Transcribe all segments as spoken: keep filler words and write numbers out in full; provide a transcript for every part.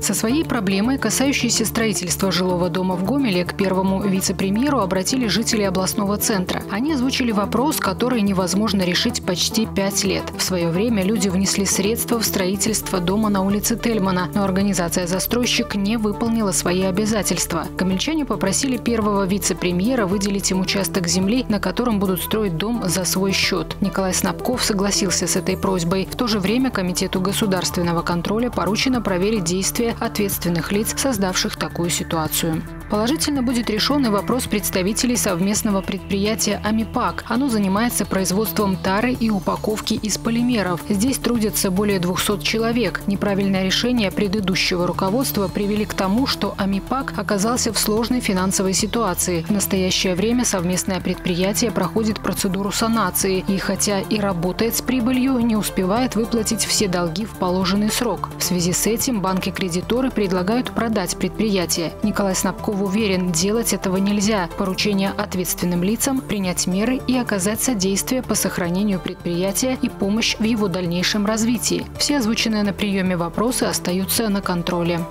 Со своей проблемой, касающейся строительства жилого дома в Гомеле, к первому вице-премьеру обратились жители областного центра. Они озвучили вопрос, который невозможно решить почти пять лет. В свое время люди внесли средства в строительство дома на улице Тельмана, но организация-застройщик не выполнила свои обязательства. Гомельчане попросили первого вице-премьера выделить им участок земли, на котором будут строить дом за свой счет. Николай Снабков согласился с этой просьбой. В то же время Комитету государственного контроля поручено проверить действия ответственных лиц, создавших такую ситуацию. Положительно будет решен и вопрос представителей совместного предприятия «Амипак». Оно занимается производством тары и упаковки из полимеров. Здесь трудятся более двухсот человек. Неправильное решение предыдущего руководства привели к тому, что «Амипак» оказался в сложной финансовой ситуации. В настоящее время совместное предприятие проходит процедуру санации и, хотя и работает с прибылью, не успевает выплатить все долги в положенный срок. В связи с этим банки-кредиторы предлагают продать предприятие. Николай Снабков уверен, делать этого нельзя. Поручение ответственным лицам принять меры и оказать содействие по сохранению предприятия и помощь в его дальнейшем развитии. Все озвученные на приеме вопросы остаются на контроле.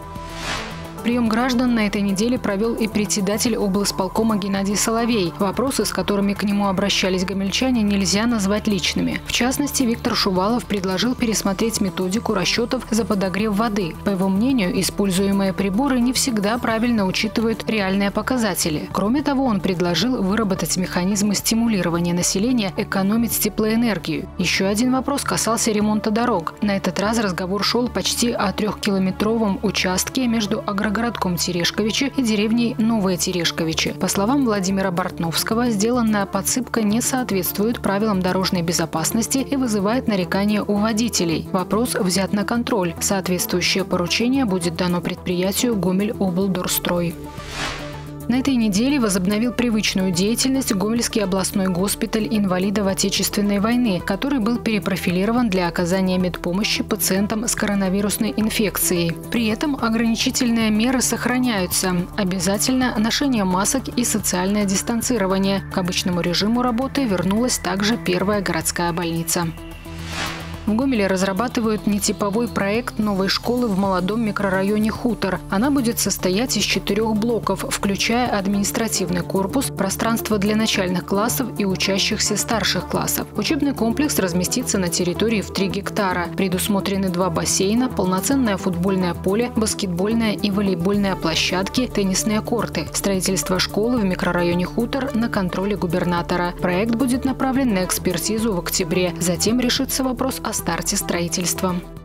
Прием граждан на этой неделе провел и председатель облсполкома Геннадий Соловей. Вопросы, с которыми к нему обращались гомельчане, нельзя назвать личными. В частности, Виктор Шувалов предложил пересмотреть методику расчетов за подогрев воды. По его мнению, используемые приборы не всегда правильно учитывают реальные показатели. Кроме того, он предложил выработать механизмы стимулирования населения экономить теплоэнергию. Еще один вопрос касался ремонта дорог. На этот раз разговор шел почти о трехкилометровом участке между агрогородом городком Терешковичи и деревней Новые Терешковичи. По словам Владимира Бортновского, сделанная подсыпка не соответствует правилам дорожной безопасности и вызывает нарекания у водителей. Вопрос взят на контроль. Соответствующее поручение будет дано предприятию «Гомель-облдорстрой». На этой неделе возобновил привычную деятельность Гомельский областной госпиталь инвалидов Отечественной войны, который был перепрофилирован для оказания медпомощи пациентам с коронавирусной инфекцией. При этом ограничительные меры сохраняются. Обязательно ношение масок и социальное дистанцирование. К обычному режиму работы вернулась также первая городская больница. В Гомеле разрабатывают нетиповой проект новой школы в молодом микрорайоне «Хутор». Она будет состоять из четырех блоков, включая административный корпус, пространство для начальных классов и учащихся старших классов. Учебный комплекс разместится на территории в три гектара. Предусмотрены два бассейна, полноценное футбольное поле, баскетбольная и волейбольная площадки, теннисные корты. Строительство школы в микрорайоне «Хутор» на контроле губернатора. Проект будет направлен на экспертизу в октябре. Затем решится вопрос о старте строительства.